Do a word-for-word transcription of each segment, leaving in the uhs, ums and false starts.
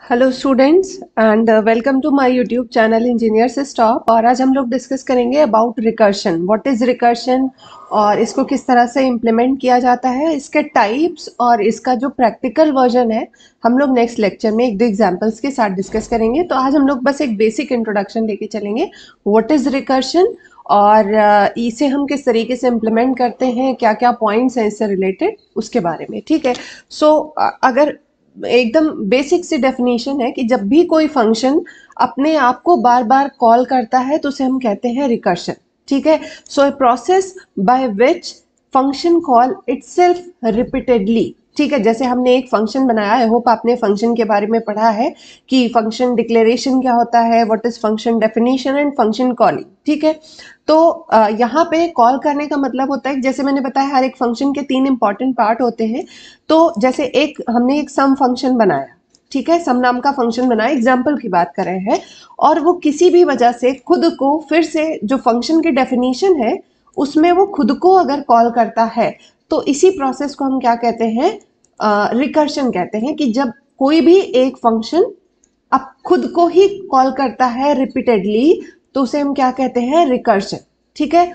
Hello students and welcome to my YouTube channel engineers stop. और आज हम लोग डिस्कस करेंगे about recursion. What is recursion और इसको किस तरह से इम्प्लीमेंट किया जाता है, इसके टाइप्स और इसका जो प्रैक्टिकल वर्जन है हम लोग नेक्स्ट लेक्चर में एक दो एग्जांपल्स के साथ डिस्कस करेंगे। तो आज हम लोग बस एक बेसिक इंट्रोडक्शन लेके चलेंगे, व्हाट इज रिकर्शन और uh, इसे हम किस तरीके से इम्प्लीमेंट करते हैं, क्या क्या पॉइंट्स हैं इससे रिलेटेड, उसके बारे में। ठीक है। सो so, अगर एकदम बेसिक सी डेफिनेशन है कि जब भी कोई फंक्शन अपने आप को बार बार कॉल करता है तो उसे हम कहते हैं रिकर्शन। ठीक है। So a process by which function call itself repeatedly. ठीक है, जैसे हमने एक फंक्शन बनाया, आई होप आपने फंक्शन के बारे में पढ़ा है कि फंक्शन डिक्लेरेशन क्या होता है, what is function definition and function calling. ठीक है। तो uh, यहाँ पे कॉल करने का मतलब होता है, जैसे मैंने बताया हर एक फंक्शन के तीन इंपॉर्टेंट पार्ट होते हैं। तो जैसे एक हमने एक सम फंक्शन बनाया, ठीक है, सम नाम का फंक्शन बनाया, एग्जाम्पल की बात कर रहे हैं, और वो किसी भी वजह से खुद को फिर से जो फंक्शन की डेफिनेशन है उसमें वो खुद को अगर कॉल करता है तो इसी प्रोसेस को हम क्या कहते हैं, रिकर्शन कहते हैं। कि जब कोई भी एक फंक्शन अब खुद को ही कॉल करता है रिपीटेडली तो उसे हम क्या कहते हैं, रिकर्शन। ठीक है।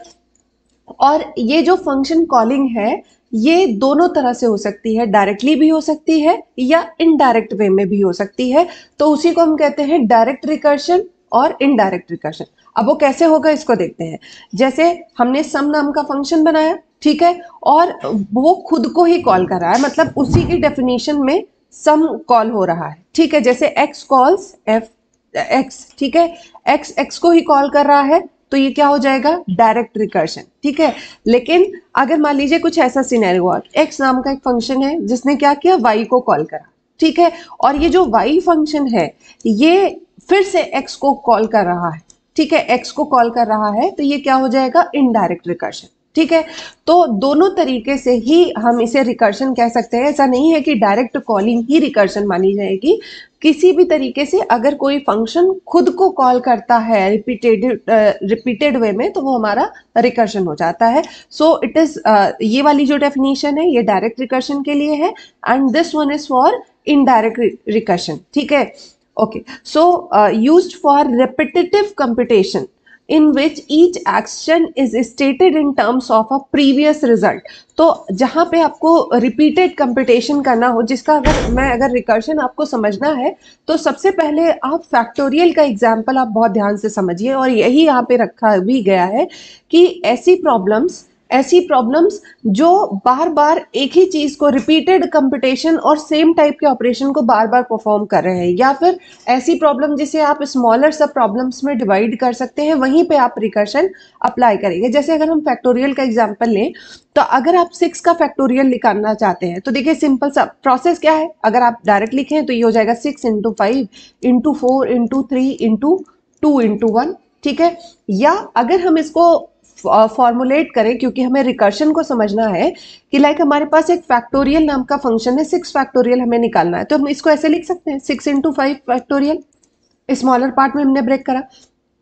और ये जो फंक्शन कॉलिंग है ये दोनों तरह से हो सकती है, डायरेक्टली भी हो सकती है या इनडायरेक्ट वे में भी हो सकती है। तो उसी को हम कहते हैं डायरेक्ट रिकर्शन और इनडायरेक्ट रिकर्शन। अब वो कैसे होगा इसको देखते हैं। जैसे हमने सम नाम का फंक्शन बनाया, ठीक है, और वो खुद को ही कॉल कर रहा है, मतलब उसी की डेफिनेशन में सम कॉल हो रहा है। ठीक है, जैसे x कॉल्स f x, ठीक है, x x को ही कॉल कर रहा है तो ये क्या हो जाएगा, डायरेक्ट रिकर्शन। ठीक है। लेकिन अगर मान लीजिए कुछ ऐसा सिनेरियो हुआ, x नाम का एक फंक्शन है जिसने क्या किया, y को कॉल करा। ठीक है। और ये जो y फंक्शन है ये फिर से x को कॉल कर रहा है। ठीक है, x को कॉल कर रहा है तो ये क्या हो जाएगा, इनडायरेक्ट रिकर्शन। ठीक है। तो दोनों तरीके से ही हम इसे रिकर्शन कह सकते हैं। ऐसा नहीं है कि डायरेक्ट कॉलिंग ही रिकर्शन मानी जाएगी। किसी भी तरीके से अगर कोई फंक्शन खुद को कॉल करता है रिपीटेड रिपीटेड वे में तो वो हमारा रिकर्शन हो जाता है। सो इट इज, ये वाली जो डेफिनेशन है ये डायरेक्ट रिकर्शन के लिए है and this one is for indirect recursion. ठीक है। Okay, so used for repetitive computation in which each action is stated in terms of a previous result। तो जहां पे आपको रिपीटेड कंप्यूटेशन करना हो, जिसका अगर मैं अगर रिकर्शन आपको समझना है तो सबसे पहले आप फैक्टोरियल का एग्जांपल आप बहुत ध्यान से समझिए। और यही यहाँ पे रखा भी गया है कि ऐसी प्रॉब्लम्स ऐसी प्रॉब्लम्स जो बार बार एक ही चीज को रिपीटेड कंप्यूटेशन और सेम टाइप के ऑपरेशन को बार बार परफॉर्म कर रहे हैं, या फिर ऐसी प्रॉब्लम जिसे आप स्मॉलर सब प्रॉब्लम्स में डिवाइड कर सकते हैं, वहीं पे आप रिकर्शन अप्लाई करेंगे। जैसे अगर हम फैक्टोरियल का एग्जांपल लें तो अगर आप सिक्स का फैक्टोरियल निकालना चाहते हैं तो देखिए सिंपल सा प्रोसेस क्या है। अगर आप डायरेक्ट लिखें तो ये हो जाएगा six into five into four into three into two into one. ठीक है। या अगर हम इसको फॉर्मुलेट करें, क्योंकि हमें रिकर्शन को समझना है कि लाइक हमारे पास एक फैक्टोरियल नाम का फंक्शन है, सिक्स फैक्टोरियल हमें निकालना है, तो हम इसको ऐसे लिख सकते हैं six into five factorial. Smaller part में हमने ब्रेक करा।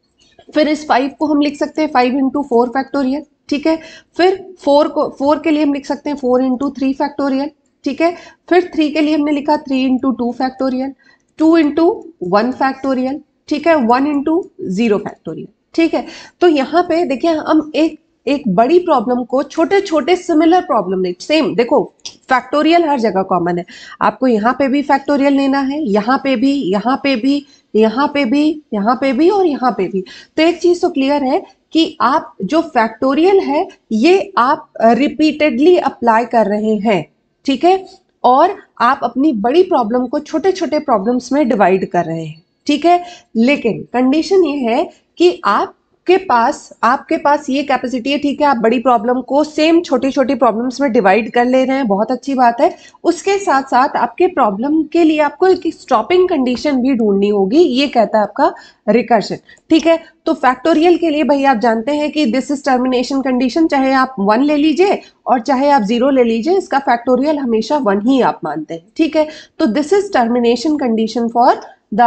फिर इस फाइव को हम लिख सकते हैं फाइव इंटू फोर फैक्टोरियल। ठीक है। फिर फोर को फोर के लिए हम लिख सकते हैं फोर इंटू थ्री फैक्टोरियल। ठीक है। फिर थ्री के लिए हमने लिखा three into two factorial, two into one factorial. ठीक है, वन इंटू जीरो फैक्टोरियल। ठीक है। तो यहाँ पे देखिए हम एक एक बड़ी प्रॉब्लम को छोटे छोटे सिमिलर प्रॉब्लम नहीं, सेम देखो फैक्टोरियल हर जगह कॉमन है। आपको यहाँ पे भी फैक्टोरियल लेना है, यहाँ पे भी, यहाँ पे भी, यहाँ पे भी, यहाँ पे भी और यहाँ पे भी। तो एक चीज तो क्लियर है कि आप जो फैक्टोरियल है ये आप रिपीटेडली अप्लाई कर रहे हैं। ठीक है। और आप अपनी बड़ी प्रॉब्लम को छोटे छोटे प्रॉब्लम्स में डिवाइड कर रहे हैं। ठीक है। लेकिन कंडीशन ये है कि आप के पास आपके पास ये कैपेसिटी है, ठीक है, आप बड़ी प्रॉब्लम को सेम छोटी छोटी प्रॉब्लम्स में डिवाइड कर ले रहे हैं, बहुत अच्छी बात है। उसके साथ साथ आपके प्रॉब्लम के लिए आपको एक स्टॉपिंग कंडीशन भी ढूंढनी होगी, ये कहता है आपका रिकर्शन। ठीक है। तो फैक्टोरियल के लिए भाई आप जानते हैं कि दिस इज टर्मिनेशन कंडीशन, चाहे आप वन ले लीजिए और चाहे आप जीरो ले लीजिए, इसका फैक्टोरियल हमेशा वन ही आप मानते हैं। ठीक है। तो this is termination condition for the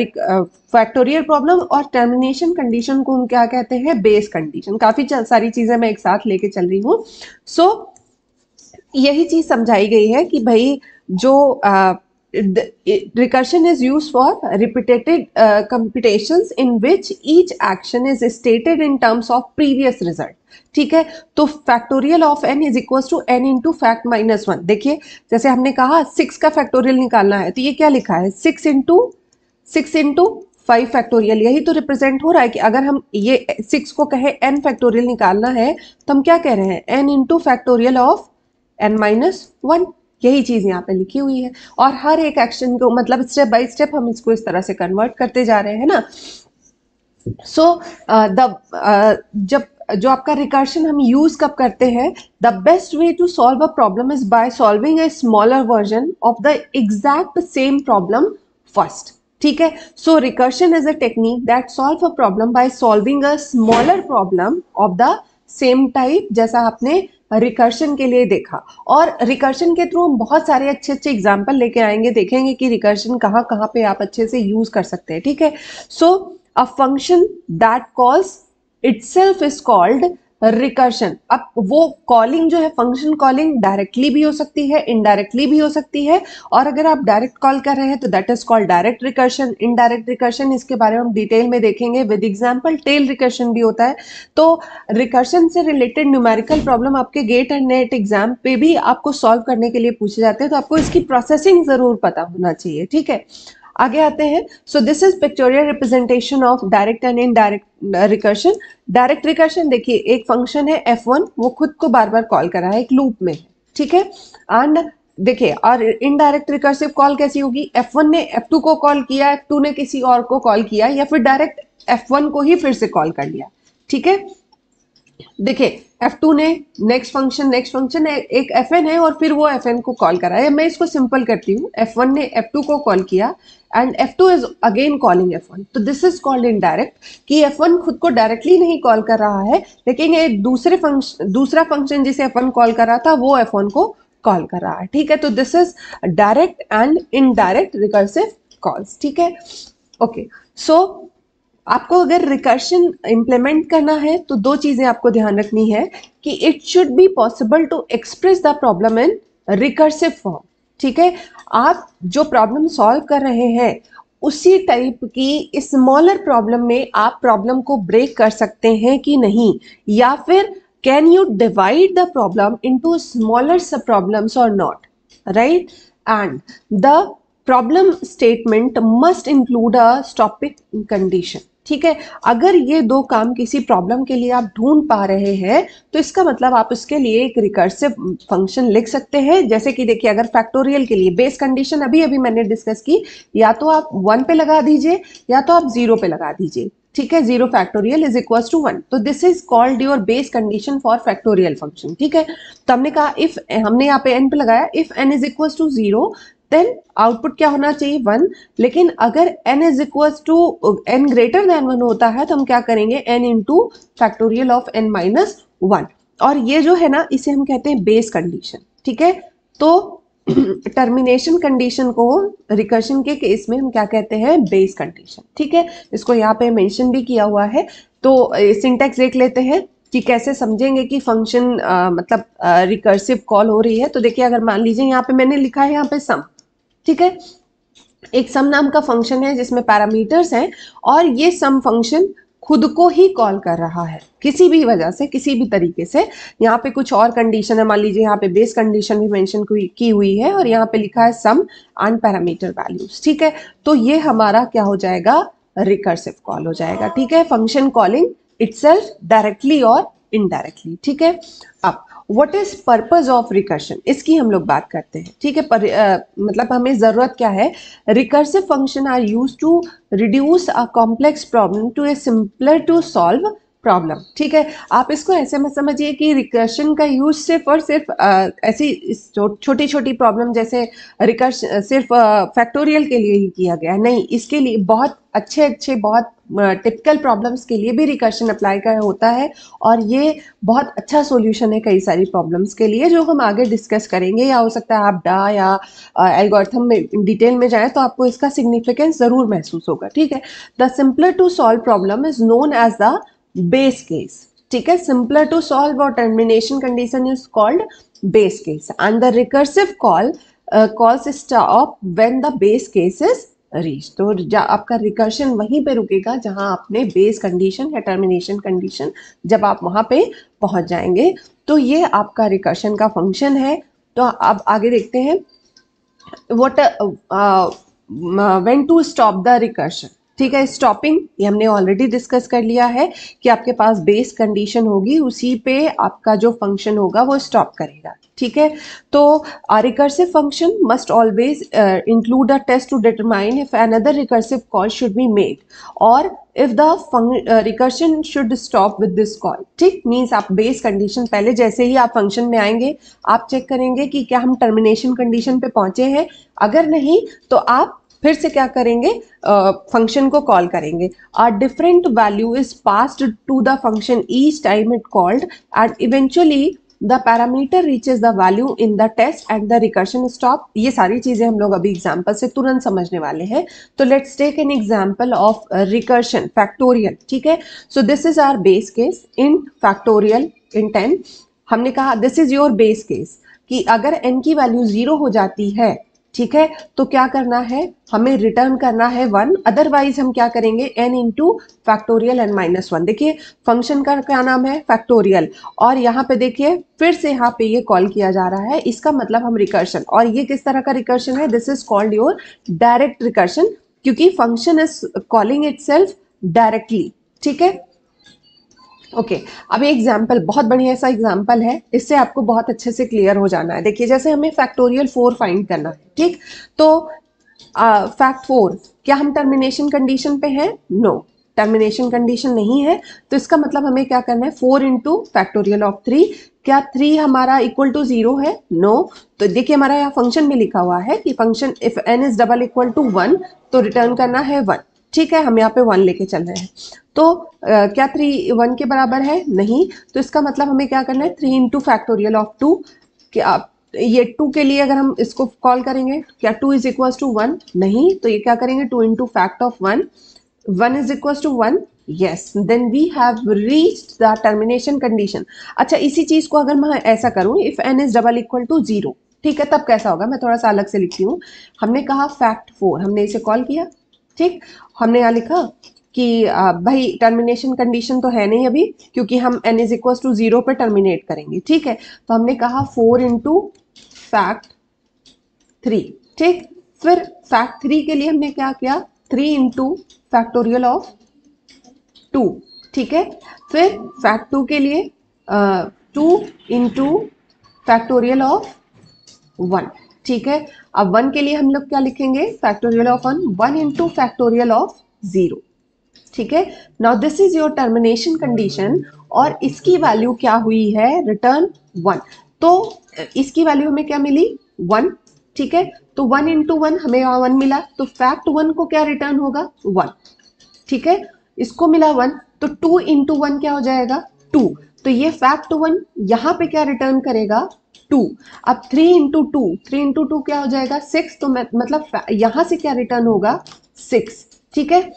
factorial problem. और टर्मिनेशन कंडीशन को हम क्या कहते हैं, बेस कंडीशन। काफी सारी चीजें मैं एक साथ लेके चल रही हूँ। सो so, यही चीज समझाई गई है कि भाई जो uh, the, it, recursion is used for repeated uh, computations in which each action is stated in terms of previous result. ठीक है, तो factorial of n is equal to n into fact minus one. देखिए जैसे हमने कहा six का factorial निकालना है, तो ये क्या लिखा है, six into six into five factorial. यही तो रिप्रेजेंट हो रहा है कि अगर हम ये सिक्स को कहे n फैक्टोरियल निकालना है तो हम क्या कह रहे हैं, n into factorial of n minus one. यही चीज यहाँ पे लिखी हुई है. और हर एक एक्शन को मतलब स्टेप बाय स्टेप हम इसको इस तरह से कन्वर्ट करते जा रहे हैं ना. सो द जब जो आपका रिकर्शन हम यूज कब करते हैं, the best way to solve a problem is by solving a smaller version of the exact same problem first. ठीक है, so recursion is a technique that solve a problem by solving a smaller problem of the same type, जैसा आपने recursion के लिए देखा. और recursion के through हम बहुत सारे अच्छे अच्छे एग्जाम्पल लेके आएंगे, देखेंगे कि रिकर्शन कहाँ कहाँ पे आप अच्छे से यूज कर सकते हैं. ठीक है, so a function that calls itself is called recursion. अब वो कॉलिंग जो है, फंक्शन कॉलिंग डायरेक्टली भी हो सकती है, इनडायरेक्टली भी हो सकती है. और अगर आप डायरेक्ट कॉल कर रहे हैं तो that is called direct recursion. Indirect recursion, इसके बारे में हम डिटेल में देखेंगे विद एग्जांपल. टेल रिकर्शन भी होता है. तो रिकर्शन से रिलेटेड न्यूमेरिकल प्रॉब्लम आपके गेट एंड नेट एग्जाम पे भी आपको सॉल्व करने के लिए पूछे जाते हैं, तो आपको इसकी प्रोसेसिंग जरूर पता होना चाहिए. ठीक है, आगे आते हैं. So this is pictorial representation of direct and indirect recursion. Direct recursion देखिए, एक फंक्शन है एफ वन, वो खुद को बार बार कॉल कर रहा है, एक लूप में. ठीक है, एंड देखिए, और इनडायरेक्ट रिकर्सिव कॉल कैसी होगी, एफ वन ने एफ टू को कॉल किया, एफ टू ने किसी और को कॉल किया, या फिर डायरेक्ट एफ वन को ही फिर से कॉल कर लिया. ठीक है, देखिए एफ टू ने नेक्स्ट फंक्शन नेक्स्ट फंक्शन एक एफ एन है और फिर वो एफ एन को कॉल करा है. मैं इसको सिंपल करती हूँ, एफ वन ने एफ टू को कॉल किया and F two is again calling F one. तो दिस इज कॉल्ड इनडायरेक्ट, कि एफ वन खुद को डायरेक्टली नहीं कॉल कर रहा है, लेकिन एक दूसरे फंक्शन दूसरा फंक्शन जिसे एफ वन कॉल कर रहा था वो एफ वन को कॉल कर रहा है. ठीक है, तो this is direct and indirect recursive calls. ठीक है, ओके. सो आपको अगर रिकर्शन इंप्लीमेंट करना है तो दो चीजें आपको ध्यान रखनी है, कि it should be possible to express the problem in recursive form. ठीक है, आप जो प्रॉब्लम सॉल्व कर रहे हैं उसी टाइप की स्मॉलर प्रॉब्लम में आप प्रॉब्लम को ब्रेक कर सकते हैं कि नहीं, या फिर can you divide the problem into smaller sub problems और not, right. And the problem statement must include a stopping condition. ठीक है, अगर ये दो काम किसी प्रॉब्लम के लिए आप ढूंढ पा रहे हैं तो इसका मतलब आप उसके लिए एक रिकर्सिव फंक्शन लिख सकते हैं. जैसे कि देखिए, अगर फैक्टोरियल के लिए बेस कंडीशन अभी अभी मैंने डिस्कस की, या तो आप वन पे लगा दीजिए या तो आप जीरो पे लगा दीजिए. ठीक है, zero factorial is equal to one. तो this is called your base condition for factorial function. ठीक है, तो हमने कहा इफ, हमने यहाँ पे एन पे लगाया, if n is equal to zero then output क्या होना चाहिए, वन. लेकिन अगर n is equal to n greater than one होता है तो हम क्या करेंगे, n into factorial of n minus one. और ये जो है ना, इसे हम कहते हैं बेस कंडीशन. ठीक है, तो टर्मिनेशन कंडीशन को रिकर्शन के केस में हम क्या कहते हैं, बेस कंडीशन. ठीक है, इसको यहाँ पे मेंशन भी किया हुआ है. तो सिंटैक्स देख लेते हैं कि कैसे समझेंगे कि फंक्शन मतलब रिकर्सिव कॉल हो रही है. तो देखिए, अगर मान लीजिए यहाँ पे मैंने लिखा है यहाँ पे सम. ठीक है, एक सम नाम का फंक्शन है जिसमें पैरामीटर्स हैं, और ये सम फंक्शन खुद को ही कॉल कर रहा है किसी भी वजह से, किसी भी तरीके से. यहाँ पे कुछ और कंडीशन है, मान लीजिए यहाँ पे बेस कंडीशन भी मेंशन की हुई है और यहाँ पे लिखा है सम एंड पैरामीटर वैल्यूज. ठीक है, तो ये हमारा क्या हो जाएगा, रिकर्सिव कॉल हो जाएगा. ठीक है, फंक्शन कॉलिंग इटसेल्फ डायरेक्टली और इनडायरेक्टली. ठीक है, अब what is purpose of recursion, इसकी हम लोग बात करते हैं. ठीक है, पर, uh, मतलब हमें जरूरत क्या है, recursive function are used to reduce a complex problem to a simpler to solve problem. ठीक है, आप इसको ऐसे मत समझिए कि रिकर्शन का यूज सिर्फ और सिर्फ uh, ऐसी छोटी छोटी प्रॉब्लम जैसे रिकर्शन सिर्फ फैक्टोरियल uh, के लिए ही किया गया, नहीं. इसके लिए बहुत अच्छे अच्छे बहुत टिपिकल uh, प्रॉब्लम्स के लिए भी रिकर्शन अप्लाई कर होता है, और ये बहुत अच्छा सॉल्यूशन है कई सारी प्रॉब्लम्स के लिए, जो हम आगे डिस्कस करेंगे. या हो सकता है आप डा या एल्गोरिथम में डिटेल में जाएं तो आपको इसका सिग्निफिकेंस जरूर महसूस होगा. ठीक है, the simpler to solve problem is known as the base case. ठीक है, सिंपलर टू सॉल्व और termination condition is called base case, and the recursive call calls stop when the base case is reach. तो जा आपका recursion वहीं पे रुकेगा जहां आपने बेस कंडीशन या टर्मिनेशन कंडीशन जब आप वहां पे पहुंच जाएंगे। तो ये आपका रिकर्शन का फंक्शन है। तो अब आगे देखते हैं what when to stop the recursion. ठीक है, स्टॉपिंग ये हमने ऑलरेडी डिस्कस कर लिया है कि आपके पास बेस कंडीशन होगी, उसी पे आपका जो फंक्शन होगा वो स्टॉप करेगा। ठीक है, तो recursive function must always include a test to determine if another recursive call should be made और if the recursion should stop with this call. ठीक, मीन्स आप बेस कंडीशन पहले जैसे ही आप फंक्शन में आएंगे आप चेक करेंगे कि क्या हम टर्मिनेशन कंडीशन पे पहुंचे हैं, अगर नहीं तो आप फिर से क्या करेंगे, फंक्शन uh, को कॉल करेंगे। A different value is passed to the function each time it called and eventually the parameter reaches the value in the test and the recursion stop. ये सारी चीजें हम लोग अभी एग्जांपल से तुरंत समझने वाले हैं। तो let's take an example of recursion factorial. ठीक है, so this is our base case in factorial in ten. हमने कहा this is your base case कि अगर n की वैल्यू जीरो हो जाती है, ठीक है, तो क्या करना है, हमें रिटर्न करना है वन, अदरवाइज हम क्या करेंगे n into factorial n minus one. देखिए फंक्शन का क्या नाम है, फैक्टोरियल, और यहाँ पे देखिए फिर से यहाँ पे ये कॉल किया जा रहा है, इसका मतलब हम रिकर्शन, और ये किस तरह का रिकर्शन है, this is called your direct recursion, क्योंकि function is calling itself directly. ठीक है, ओके okay, अब ये एग्जाम्पल बहुत बढ़िया सा एग्जाम्पल है, इससे आपको बहुत अच्छे से क्लियर हो जाना है। देखिए जैसे हमें फैक्टोरियल फोर फाइंड करना है, ठीक, तो फैक्ट फोर, क्या हम टर्मिनेशन कंडीशन पे हैं, नो, टर्मिनेशन कंडीशन नहीं है, तो इसका मतलब हमें क्या करना है, four into factorial of three. क्या थ्री हमारा इक्वल टू जीरो है, नो, तो देखिए हमारा यहाँ फंक्शन में लिखा हुआ है कि function if n is double equal to one तो रिटर्न करना है वन। ठीक है, हम यहाँ पे वन लेके चल रहे हैं, तो uh, क्या थ्री वन के बराबर है, नहीं, तो इसका मतलब हमें क्या करना है, three into factorial of two. क्या ये टू के लिए अगर हम इसको कॉल करेंगे, क्या two is equal to one, नहीं, तो ये क्या करेंगे, two into fact of one, one is equal to one, yes, then we have reached the termination condition. अच्छा, इसी चीज को अगर मैं ऐसा करूं, if n is double equal to zero, ठीक है, तब कैसा होगा, मैं थोड़ा सा अलग से लिखती हूँ। हमने कहा फैक्ट फोर, हमने इसे कॉल किया, ठीक, हमने यहाँ लिखा कि भाई टर्मिनेशन कंडीशन तो है नहीं अभी, क्योंकि हम n is equal to zero पे टर्मिनेट करेंगे। ठीक है, तो हमने कहा फोर इंटू फैक्ट थ्री, ठीक, फिर फैक्ट थ्री के लिए हमने क्या किया, three into factorial of two, ठीक है, फिर फैक्ट टू के लिए two into factorial of one. ठीक है, अब वन के लिए हम लोग क्या लिखेंगे, factorial of one, one into factorial of zero. ठीक है, now this is your termination condition, और इसकी वैल्यू क्या हुई है, रिटर्न वन, तो इसकी वैल्यू हमें क्या मिली, वन। ठीक है, तो वन इंटू वन हमें यहाँ वन मिला, तो फैक्ट वन को क्या रिटर्न होगा, वन। ठीक है, इसको मिला वन, तो टू इंटू वन क्या हो जाएगा, टू, तो ये फैक्ट वन यहाँ पे क्या रिटर्न करेगा, टू। अब three into two, three into two क्या हो जाएगा, सिक्स, तो मतलब यहां से क्या रिटर्न होगा, सिक्स। ठीक है,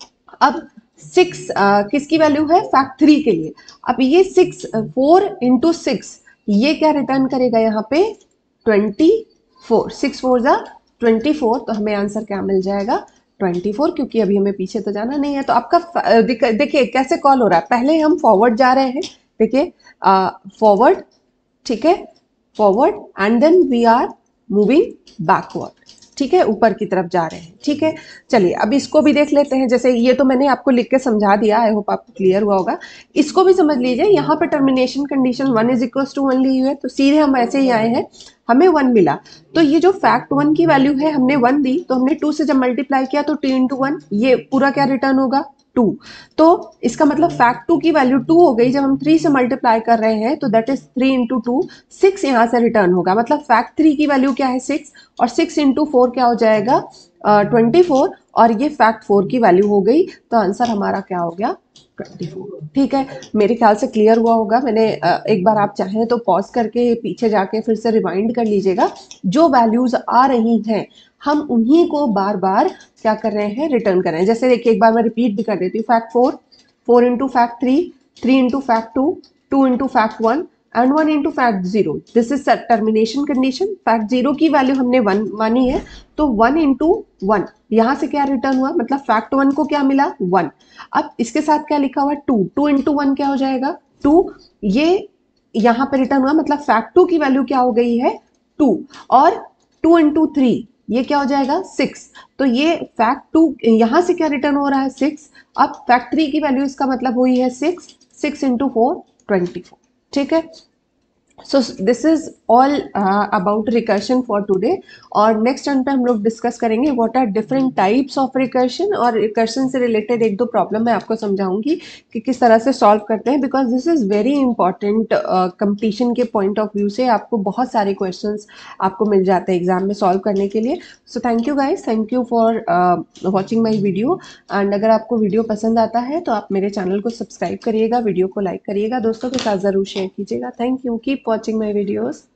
अब सिक्स किसकी वैल्यू है, फैक्ट थ्री के लिए। अब ये सिक्स, फोर इंटू सिक्स, ये क्या रिटर्न करेगा यहाँ पे, ट्वेंटी फोर, सिक्स फोर जा ट्वेंटी फोर, तो हमें आंसर क्या मिल जाएगा, ट्वेंटी फोर, क्योंकि अभी हमें पीछे तो जाना नहीं है। तो आपका देखिए कैसे कॉल हो रहा है, पहले हम फॉरवर्ड जा रहे हैं, देखिए फॉरवर्ड, ठीक है, forward, and then we are moving backward. ठीक है, ऊपर की तरफ जा रहे हैं। ठीक है, चलिए अब इसको भी देख लेते हैं, जैसे ये तो मैंने आपको लिख के समझा दिया, आई होप आपको क्लियर हुआ होगा। इसको भी समझ लीजिए, यहाँ पे termination condition one is equal to one ली हुई है, तो सीधे हम ऐसे ही आए हैं, हमें वन मिला, तो ये जो फैक्ट वन की वैल्यू है हमने वन दी, तो हमने टू से जब मल्टीप्लाई किया तो टू इंटू वन, ये पूरा क्या रिटर्न होगा, टू। तो इसका मतलब फैक्ट टू की वैल्यू टू हो गई, जब हम थ्री से मल्टीप्लाई कर रहे हैं तो that is three into two, six यहाँ से रिटर्न होगा, मतलब फैक्ट थ्री की वैल्यू क्या है, सिक्स, और सिक्स इंटू फोर क्या हो जाएगा, ट्वेंटी फोर, और ये फैक्ट फोर की वैल्यू हो गई, तो आंसर हमारा क्या हो गया, ट्वेंटी फोर। ठीक है, मेरे ख्याल से क्लियर हुआ होगा। मैंने uh, एक बार आप चाहें तो पॉज करके पीछे जाके फिर से रिवाइंड कर लीजिएगा, जो वैल्यूज आ रही हैं हम उन्हीं को बार बार क्या कर रहे हैं, रिटर्न कर रहे हैं। जैसे देखिए एक बार मैं रिपीट भी कर देती हूँ, fact four, four into fact three, three into fact two, two into fact one, and one into fact zero, this is termination condition. Fact zero की वैल्यू हमने वन मानी है, तो वन इंटू वन, यहां से क्या रिटर्न हुआ, मतलब फैक्ट वन को क्या मिला, वन। अब इसके साथ क्या लिखा हुआ है, टू, टू इंटू वन क्या हो जाएगा, टू। ये यहां पे रिटर्न हुआ, मतलब फैक्ट टू की वैल्यू क्या हो गई है, टू। और टू इंटू थ्री ये क्या हो जाएगा, सिक्स। तो ये फैक्ट टू यहां से क्या रिटर्न हो रहा है, सिक्स। अब फैक्ट थ्री की वैल्यू इसका मतलब हुई है six, six into four, twenty four. ठीक है। So this is all about recursion for today. और नेक्स्ट टर्न पे हम लोग डिस्कस करेंगे what are different types of recursion, और रिकर्शन से रिलेटेड एक दो प्रॉब्लम मैं आपको समझाऊंगी कि किस तरह से सॉल्व करते हैं, because this is very important. Completion के पॉइंट ऑफ व्यू से आपको बहुत सारे क्वेश्चंस आपको मिल जाते हैं एग्जाम में सॉल्व करने के लिए। So thank you guys, thank you for watching my video. एंड अगर आपको वीडियो पसंद आता है तो आप मेरे चैनल को सब्सक्राइब करिएगा, वीडियो को लाइक करिएगा, दोस्तों के साथ ज़रूर शेयर कीजिएगा। Thank you, keep watching my videos.